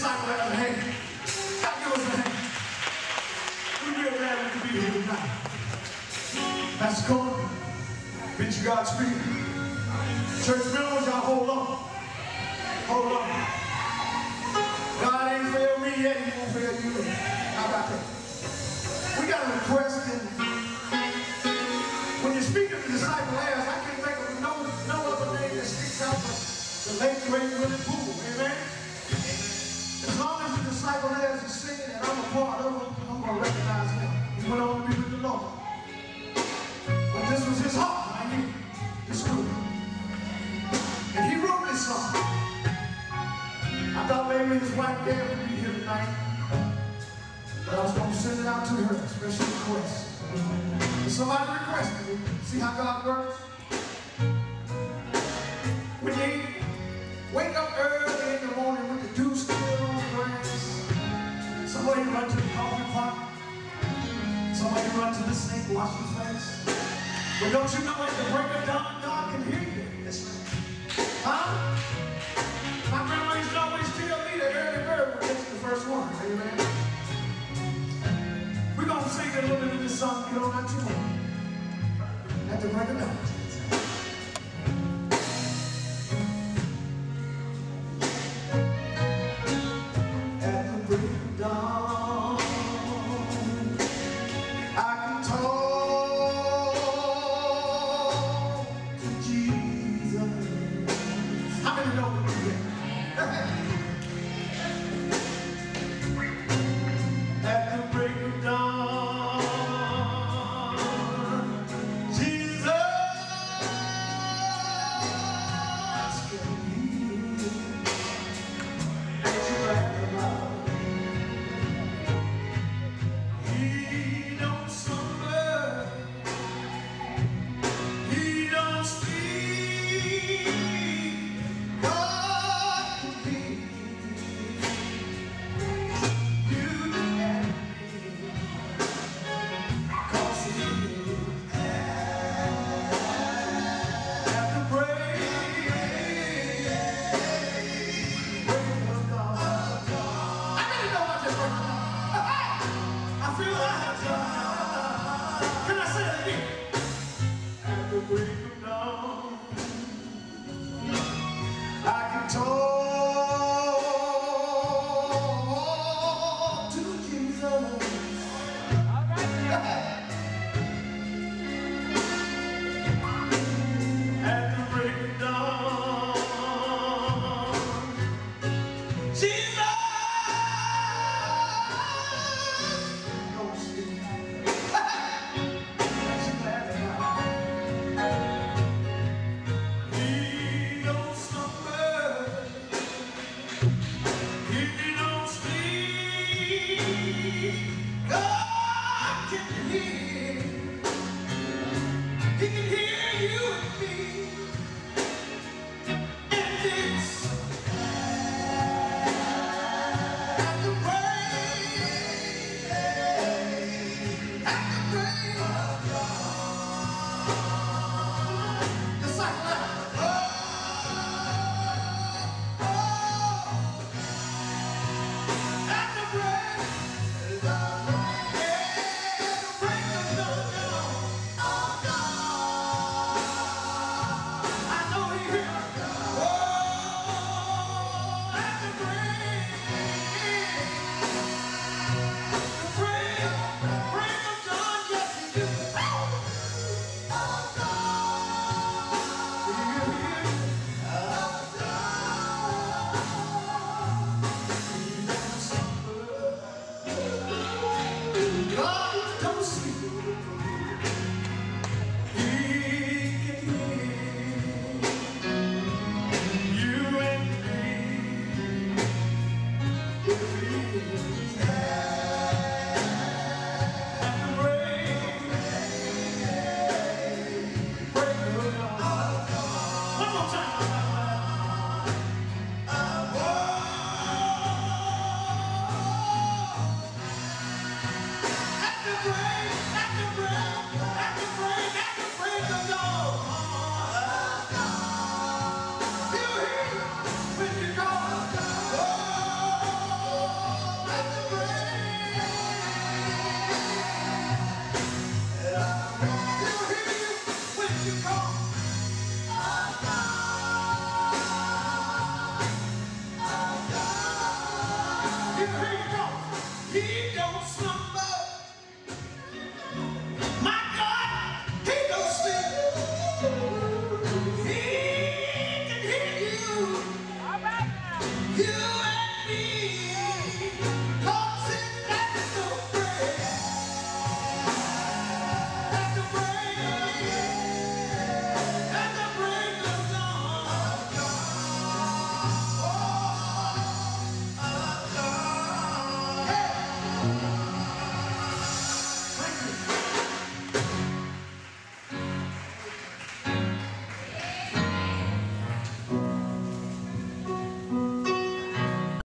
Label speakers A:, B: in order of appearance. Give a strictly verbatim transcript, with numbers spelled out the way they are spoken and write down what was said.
A: disciple have a hand. God give us a hand. We're real glad we could be here tonight. Pastor Coleman, bid you Godspeed. Church members, y'all hold on. Hold on. God ain't failed me yet, he won't fail you yet. How about that? We got a request, and when you speak of the disciple as, I can't think of no, no other name that sticks out but the late great Willie Poole. Amen? As long as the disciple as is singing and I'm a part of it, I'm going to recognize him. He went on to be with the Lord. But this was his heart right here. It's good. And he wrote this song. I thought maybe his wife Dad would be here tonight, but I was going to send it out to her, a special request. And somebody requested it. See how God works? When you wake up early in the morning with the dew still on the grass, somebody run to the coffee pot, somebody run to the sink, wash his face. But don't you know at the break of dawn, God can hear you? That's right. Huh? My grandma used to always tell me that early bird will get to the first one. Amen. We're going to sing a little bit of this song, get on out your way. At the break of dawn. At the break of dawn, I can talk to Jesus. How many know we do that? At the break of dawn, Jesus can heal. Ain't you glad about it? He don't slumber, he don't sleep. God can heal you and me, 'cause he is at the break, break of dawn. I really know about this break of dawn. I feel like can I say it again? At the break of dawn, I can talk to Jesus. At the break of dawn, Jesus don't sleep. That's glad about it. He don't slumber, he don't sleep. God can heal